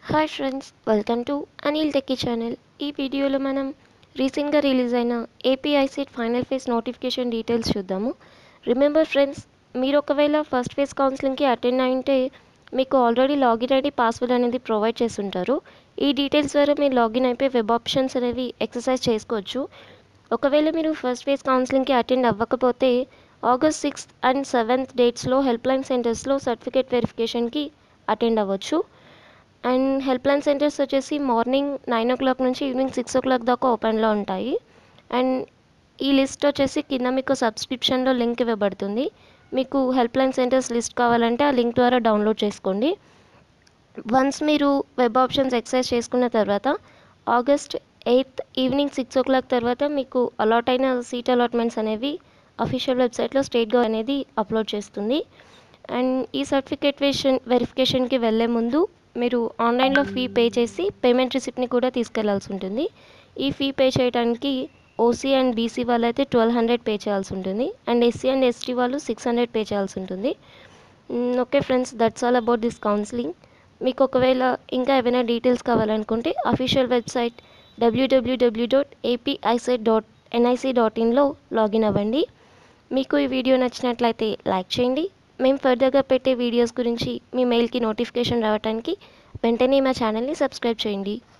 Hi friends, welcome to Anil techie channel. ఈ వీడియోలో మనం రీసెంట్గా రిలీజ్ అయిన APICET final phase notification details చూద్దాము. రిమెంబర్ ఫ్రెండ్స్, మీరు ఒకవేళ ఫస్ట్ ఫేజ్ కౌన్సిలింగ్కి అటెండ్ అయింటే మీకు ఆల్రెడీ లాగిన్ ఐడి పాస్వర్డ్ అనేది ప్రొవైడ్ చేస్తుంటారు. ఈ డీటెయిల్స్ ద్వారా మీరు లాగిన్ అయిపోయి వెబ్ ఆప్షన్స్ అనేవి ఎక్సర్సైజ్ చేసుకోవచ్చు. ఒకవేళ మీరు ఫస్ట్ ఫేజ్ కౌన్సిలింగ్కి అటెండ్ అవ్వకపోతే ఆగస్ట్ 6th అండ్ 7th డేట్స్లో హెల్ప్ లైన్ సెంటర్స్లో సర్టిఫికేట్ వెరిఫికేషన్కి అటెండ్ అవ్వచ్చు. అండ్ హెల్ప్ లైన్ సెంటర్స్ వచ్చేసి మార్నింగ్ 9 o'clock నుంచి ఈవినింగ్ 6 o'clock దాకా ఓపెన్లో ఉంటాయి. అండ్ ఈ లిస్ట్ వచ్చేసి కింద మీకు సబ్స్క్రిప్షన్లో లింక్ ఇవ్వబడుతుంది. మీకు హెల్ప్ లైన్ సెంటర్స్ లిస్ట్ కావాలంటే ఆ లింక్ ద్వారా డౌన్లోడ్ చేసుకోండి. వన్స్ మీరు వెబ్ ఆప్షన్స్ ఎక్సర్సైజ్ చేసుకున్న తర్వాత ఆగస్ట్ 8th ఈవినింగ్ 6 o'clock తర్వాత మీకు అలాట్ అయిన సీట్ అలాట్మెంట్స్ అనేవి అఫీషియల్ వెబ్సైట్లో స్టేట్ గవర్నమెంట్ అనేది అప్లోడ్ చేస్తుంది. అండ్ ఈ సర్టిఫికేట్ వెరిఫికేషన్కి వెళ్ళే ముందు మీరు ఆన్లైన్లో ఫీ పే చేసి పేమెంట్ రిసిప్ట్ని కూడా తీసుకెళ్లాల్సి ఉంటుంది. ఈ ఫీ పే చేయడానికి ఓసీ అండ్ బీసీ వాళ్ళు అయితే 1200 పే చేయాల్సి ఉంటుంది. అండ్ ఎస్సీ అండ్ ఎస్టీ వాళ్ళు 600 పే చేయాల్సి ఉంటుంది. Okay friends, that's all about this counselling. మీకు ఒకవేళ ఇంకా ఏమైనా డీటెయిల్స్ కావాలనుకుంటే అఫీషియల్ వెబ్సైట్ www.apicet.nic.in లాగిన్ అవ్వండి. మీకు ఈ వీడియో నచ్చినట్లయితే లైక్ చేయండి. మేము ఫర్దర్గా పెట్టే వీడియోస్ గురించి మీ మెయిల్కి నోటిఫికేషన్ రావడానికి వెంటనే మా ఛానల్ని సబ్స్క్రైబ్ చేయండి.